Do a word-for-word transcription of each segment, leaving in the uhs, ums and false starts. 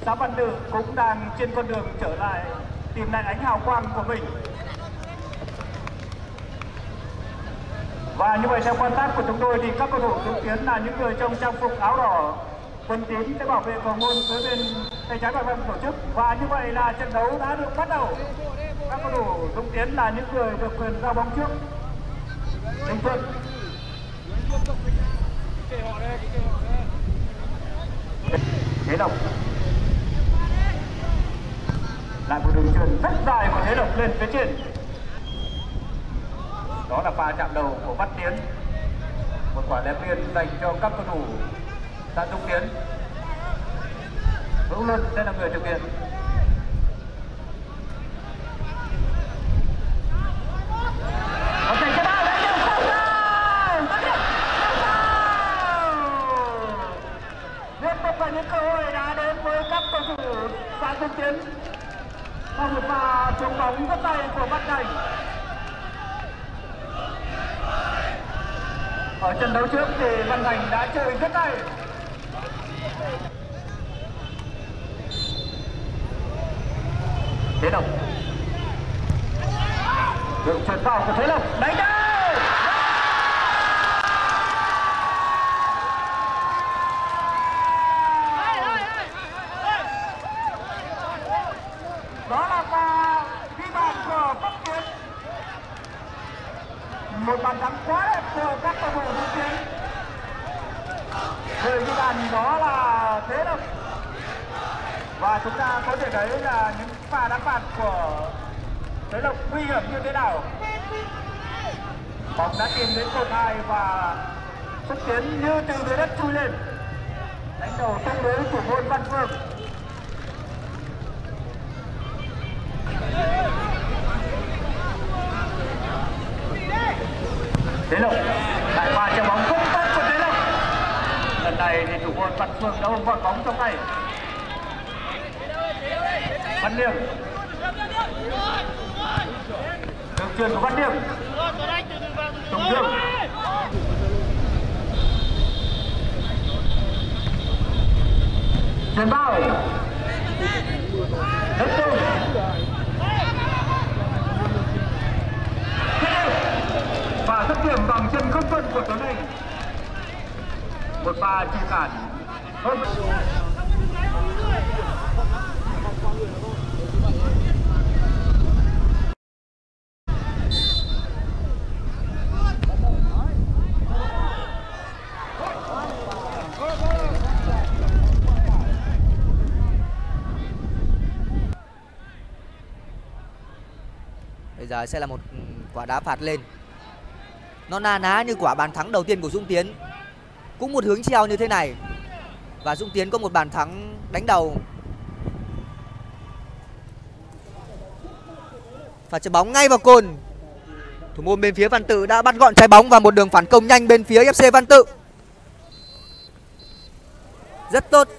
Xã Văn Tự cũng đang trên con đường trở lại tìm lại ánh hào quang của mình. Và như vậy theo quan sát của chúng tôi thì các cầu thủ Dũng Tiến là những người trong trang phục áo đỏ, quân tím sẽ bảo vệ cầu môn với bên tay trái ban tổ chức. Và như vậy là trận đấu đã được bắt đầu. Các cầu thủ Dũng Tiến là những người được quyền giao bóng trước. Đình Thuận. Thế Lộc. Lại một đường chuyền rất dài của Thế Lộc lên phía trên. Đó là pha chạm đầu của Văn Tiến. Một quả ném biên dành cho các cầu thủ xã Dũng Tiến. Hữu Luân sẽ là người thực hiện. Liên tục là những cơ hội đã đến với các cầu thủ xã Dũng Tiến. Và một pha trúng bóng rất hay của Văn Thành. Ở trận đấu trước thì Văn Thành đã chơi rất hay. Thế Lộc. Đường chuyền vào của Thế Lộc đánh đâu. Đó là pha ghi bàn của Bắc Tiến. Một bàn thắng quá đẹp của các cầu thủ Dũng Tiến. Người ghi bàn đó là Thế Lộc. Và chúng ta có thể thấy là những pha đá phạt của Thế Lộc nguy hiểm như thế nào. Bóng đã tìm đến cột hai và Dũng Tiến như từ dưới đất chui lên. Đánh đầu tung lưới thủ môn Văn Phương. Thế Lộc lại pha chuyền bóng không tốt của Thế Lộc. Lần này thì thủ môn Văn Phương đã ôm gọn bóng trong tay. Văn Liêm. Đường chuyền của Văn Liêm. Tùng Dương. Chuyền vào. Đất Tùng. Và dứt điểm bằng chân không phân của Tuấn Anh. Một pha chi cản hơn. Bây giờ sẽ là một quả đá phạt lên. Nó na ná như quả bàn thắng đầu tiên của Dũng Tiến. Cũng một hướng treo như thế này. Và Dũng Tiến có một bàn thắng đánh đầu. Phạt trái bóng ngay vào cồn. Thủ môn bên phía Văn Tự đã bắt gọn trái bóng và một đường phản công nhanh bên phía ép xê Văn Tự. Rất tốt.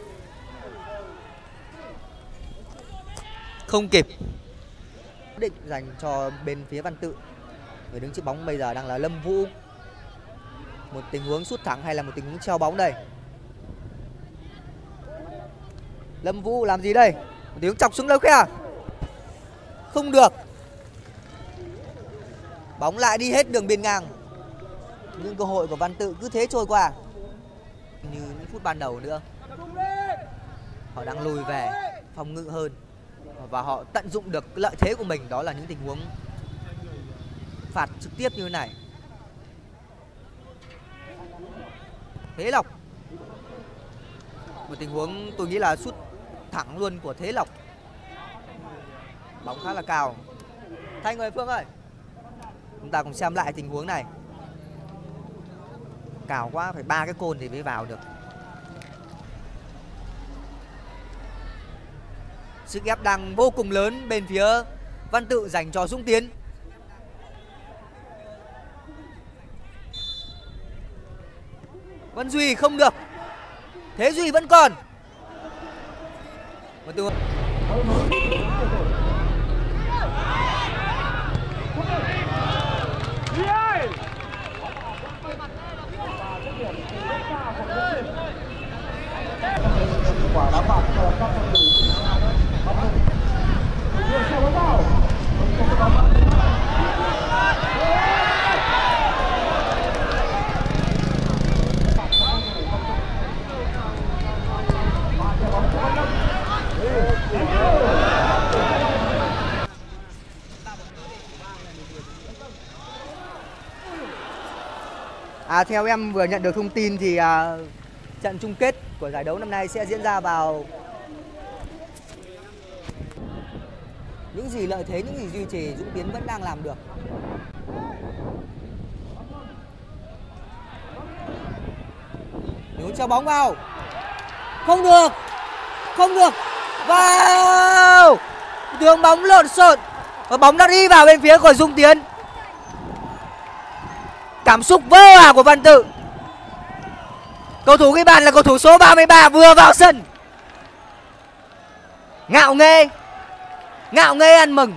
Không kịp. Định dành cho bên phía Văn Tự. Người đứng trước bóng bây giờ đang là Lâm Vũ. Một tình huống sút thẳng hay là một tình huống treo bóng đây? Lâm Vũ làm gì đây? Một tình huống chọc xuống lưới khe. Không được. Bóng lại đi hết đường biên ngang. Nhưng cơ hội của Văn Tự cứ thế trôi qua. Như những phút ban đầu nữa. Họ đang lùi về phòng ngự hơn. Và họ tận dụng được lợi thế của mình. Đó là những tình huống phạt trực tiếp như thế này. Thế Lộc. Một tình huống tôi nghĩ là sút thẳng luôn của Thế Lộc. Bóng khá là cao. Thanh ơi, Phương ơi, chúng ta cùng xem lại tình huống này. Cao quá, phải ba cái côn thì mới vào được. Sức ép đang vô cùng lớn bên phía Văn Tự dành cho Dũng Tiến. Văn Duy không được. Thế Duy vẫn còn. Một tình huống. Quả đá phạt cho các cầu thủ À, theo em vừa nhận được thông tin thì à, trận chung kết của giải đấu năm nay sẽ diễn ra vào những gì lợi thế, những gì duy trì Dũng Tiến vẫn đang làm được. Nếu cho bóng vào, không được, không được, vào, đường bóng lộn xộn và bóng đã đi vào bên phía của Dũng Tiến. Cảm xúc vỡ hòa của Văn Tự. Cầu thủ ghi bàn là cầu thủ số ba mươi ba vừa vào sân. Ngạo nghê, ngạo nghê ăn mừng.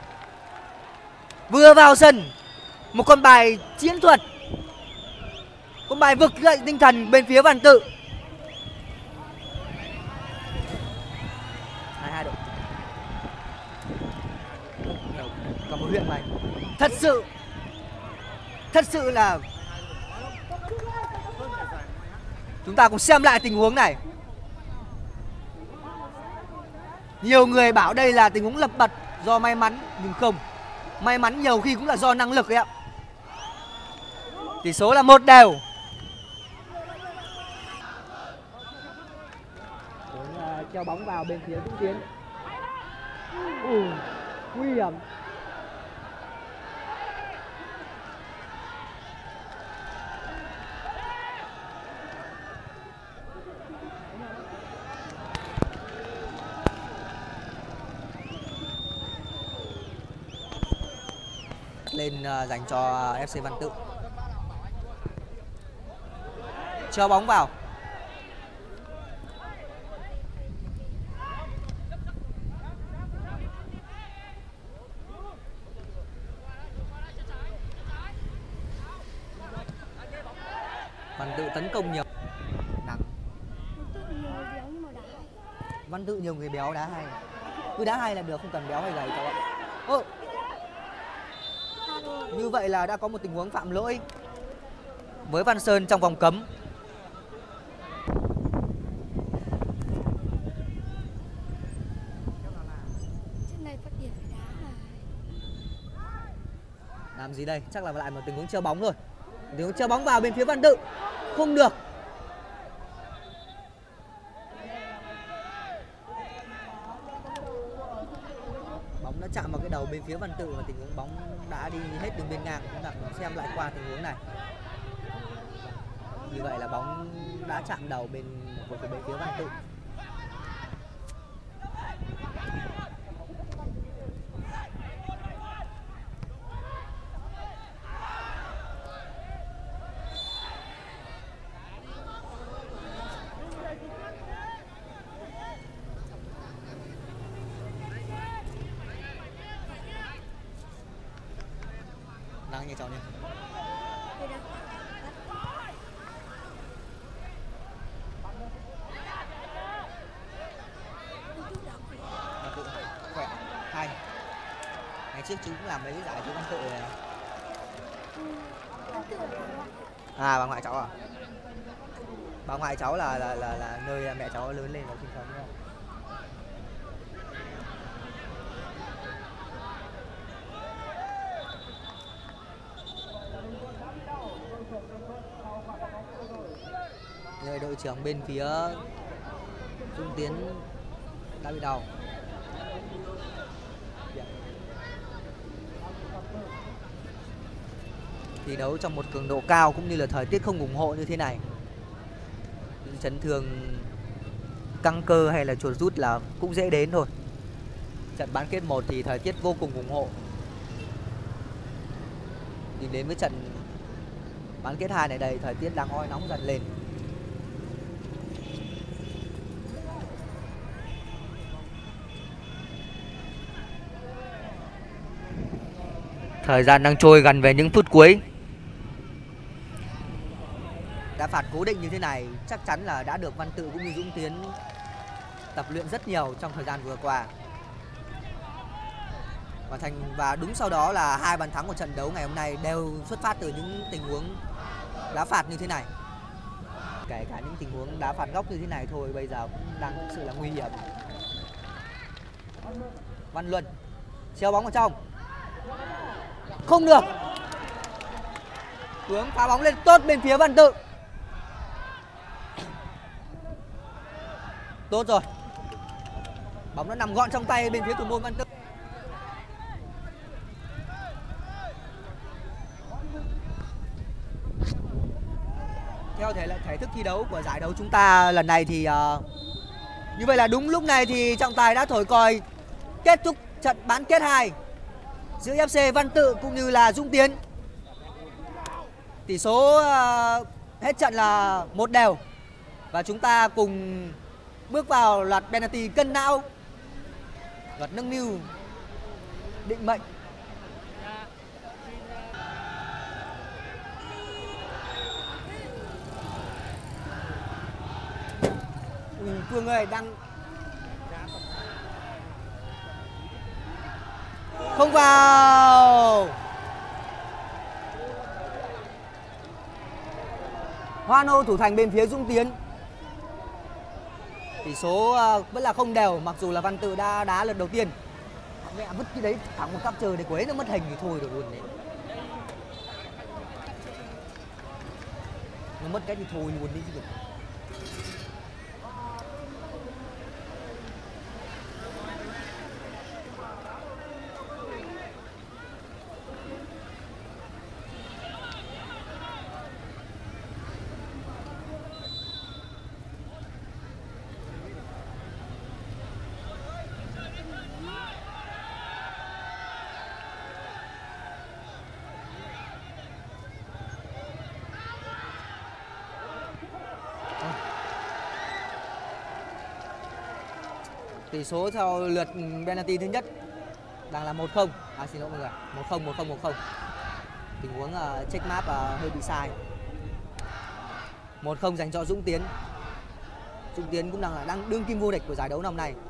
Vừa vào sân, một con bài chiến thuật, con bài vực dậy tinh thần bên phía Văn Tự. hai hai độ. Còn một huyện này. Thật sự, thật sự là chúng ta cùng xem lại tình huống này. Nhiều người bảo đây là tình huống lập bật do may mắn, nhưng không. May mắn nhiều khi cũng là do năng lực ấy ạ. Tỷ số là một đều. Treo bóng vào bên phía Dũng Tiến. Ừ, nguy hiểm. Lên uh, dành cho ép xê Văn Tự. Cho bóng vào. Văn Tự tấn công nhiều. Nặng. Văn Tự nhiều người béo đá hay. Cứ đá hay là được, không cần béo hay gầy các bạn. Ô. Như vậy là đã có một tình huống phạm lỗi với Văn Sơn trong vòng cấm. Làm gì đây? Chắc là lại một tình huống treo bóng rồi. Tình huống treo bóng vào bên phía Văn Tự. Không được. Bóng đã chạm vào cái đầu bên phía Văn Tự và tình huống bóng đã đi hết đường biên ngang. Chúng ta cùng xem lại qua tình huống này. Như vậy là bóng đã chạm đầu bên của bên phía Văn Tự. Đang như cháu nhỉ? Khỏe, hay. Ngày trước chú cũng làm mấy cái giải chú Văn Tự này. À, bà ngoại cháu à? Bà ngoại cháu là là là, là nơi mẹ cháu lớn lên và sinh sống đúng không? Người đội trưởng bên phía Dũng Tiến đã bị đau. Thi đấu trong một cường độ cao cũng như là thời tiết không ủng hộ như thế này, những chấn thương căng cơ hay là chuột rút là cũng dễ đến thôi. Trận bán kết một thì thời tiết vô cùng ủng hộ, nhưng đến với trận bán kết hai này đây thời tiết đang oi nóng dần lên. Thời gian đang trôi gần về những phút cuối. Đá phạt cố định như thế này chắc chắn là đã được Văn Tự cũng như Dũng Tiến tập luyện rất nhiều trong thời gian vừa qua. Và thành và đúng sau đó là hai bàn thắng của trận đấu ngày hôm nay đều xuất phát từ những tình huống đá phạt như thế này. Kể cả những tình huống đá phạt góc như thế này thôi bây giờ cũng đang thực sự là nguy hiểm. Văn Luân treo bóng vào trong. Không được. Hướng phá bóng lên tốt bên phía Văn Tự. Tốt rồi. Bóng nó nằm gọn trong tay bên phía thủ môn Văn Tự. Theo thể lệ thể thức thi đấu của giải đấu chúng ta lần này thì uh, như vậy là đúng lúc này thì trọng tài đã thổi còi kết thúc trận bán kết hai giữa ép xê Văn Tự cũng như là Dũng Tiến. Tỷ số uh, hết trận là một đều và chúng ta cùng bước vào loạt penalty cân não, loạt nâng niu định mệnh. Ui, Phương ơi đang không vào. Hoano thủ thành bên phía Dũng Tiến. Tỷ số uh, vẫn là không đều mặc dù là Văn Tự đã đá lượt đầu tiên. Mẹ vứt cái đấy thẳng một cặp trời để quấy nó mất hình thì thôi được luôn đấy. Nó mất cái thì thôi luôn đi chứ. Tỷ số theo lượt penalty thứ nhất đang là một không. À xin lỗi mọi người. một không một không một không. Tình huống uh, check map uh, hơi bị sai. một không dành cho Dũng Tiến. Dũng Tiến cũng đang là đang đương kim vô địch của giải đấu năm nay.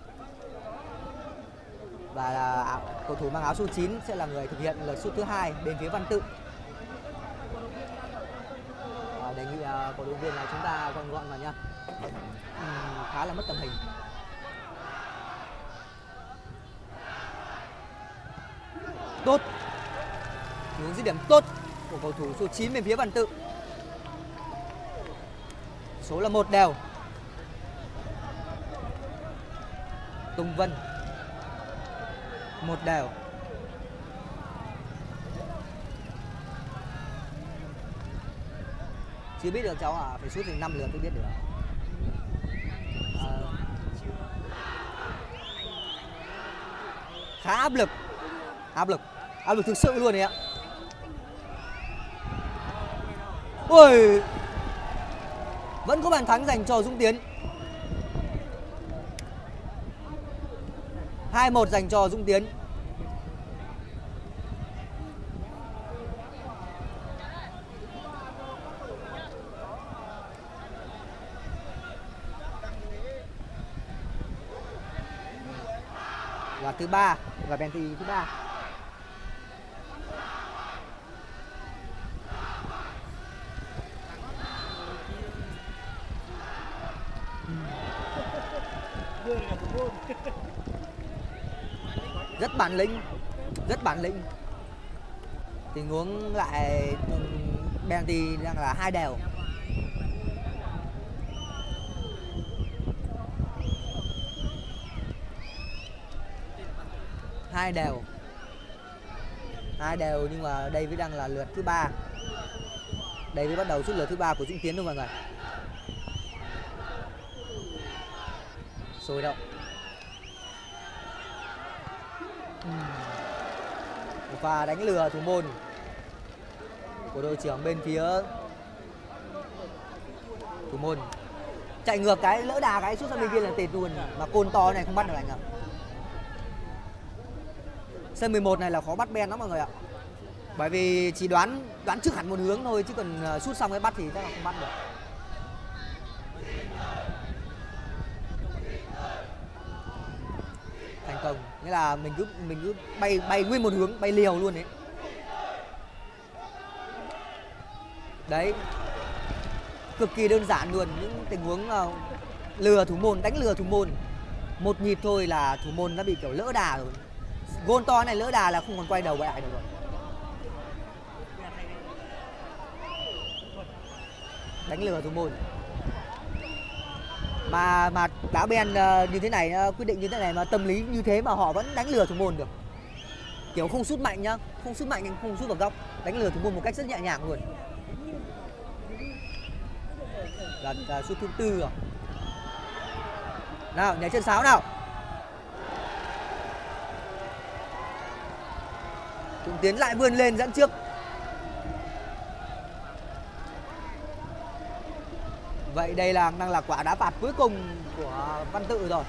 Và là cầu thủ mang áo số chín sẽ là người thực hiện lượt sút thứ hai bên phía Văn Tự. À, đề nghị uh, cổ động viên là chúng ta gọn gọn vào nha. Uhm, khá là mất tầm hình. Tốt. Hướng dứt điểm tốt của cầu thủ số chín bên phía Văn Tự. Số là một đều. Tùng Vân. Một đều. Chưa biết được cháu à, phải sútถึงnăm lượt mới biết được. À, khá áp lực. Áp lực. Áp lực thực sự luôn đấy ạ. Ôi, vẫn có bàn thắng dành cho Dũng Tiến. hai một dành cho Dũng Tiến. Và thứ ba và penalty thứ ba. Rất bản lĩnh, rất bản lĩnh. Tình huống lại penalty đang là hai đều. Hai đều. Hai đều nhưng mà đây mới đang là lượt thứ ba. Đây mới bắt đầu sút lượt thứ ba của Dũng Tiến đúng không mọi người? Sôi động. Một pha đánh lừa thủ môn của đội trưởng bên phía thủ môn. Chạy ngược cái lỡ đà cái sút sang bên kia là tịt luôn. Mà côn to này không bắt được anh ạ. Sân mười một này là khó bắt Ben lắm mọi người ạ. Bởi vì chỉ đoán đoán trước hẳn một hướng thôi chứ còn sút xong cái bắt thì chắc là không bắt được. Thành công, nghĩa là mình cứ mình cứ bay bay nguyên một hướng, bay liều luôn đấy. Đấy. Cực kỳ đơn giản luôn, những tình huống uh, lừa thủ môn, đánh lừa thủ môn. Một nhịp thôi là thủ môn đã bị kiểu lỡ đà rồi. Gôn to này lỡ đà là không còn quay đầu lại được rồi. đánh lừa thủ môn. Mà mà đá ben như thế này, quyết định như thế này mà tâm lý như thế mà họ vẫn đánh lừa thủ môn được. Kiểu không sút mạnh nhá, không sút mạnh, không sút vào góc, đánh lừa thủ môn một cách rất nhẹ nhàng luôn. Là, là sút thứ tư rồi. Nào, nhảy chân sáo nào. Dũng Tiến lại vươn lên dẫn trước. Vậy đây là đang là quả đá phạt cuối cùng của Văn Tự rồi.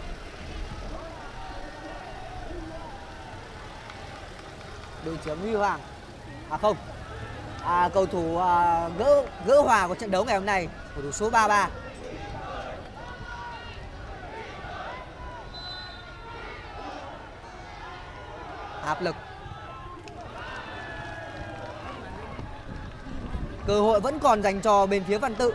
Đội trưởng Huy Hoàng, à không, à, cầu thủ à, gỡ gỡ hòa của trận đấu ngày hôm nay, cầu thủ số ba mươi ba. Áp lực. Cơ hội vẫn còn dành cho bên phía Văn Tự.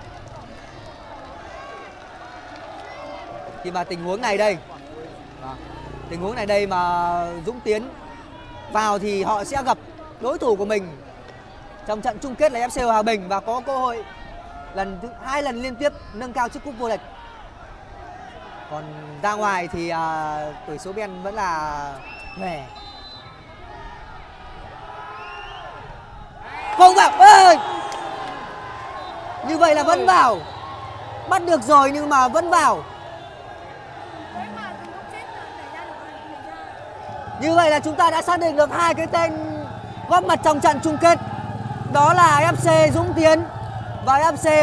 Khi mà tình huống này đây, tình huống này đây mà Dũng Tiến vào thì họ sẽ gặp đối thủ của mình trong trận chung kết là ép xê Hòa Bình và có cơ hội lần thứ hai lần liên tiếp nâng cao chức cúp vô địch. Còn ra ngoài thì à, tỷ số Ben vẫn là về. Không vào ơi, như vậy là vẫn vào, bắt được rồi nhưng mà vẫn vào. Như vậy là chúng ta đã xác định được hai cái tên góp mặt trong trận chung kết, đó là ép xê Dũng Tiến và ép xê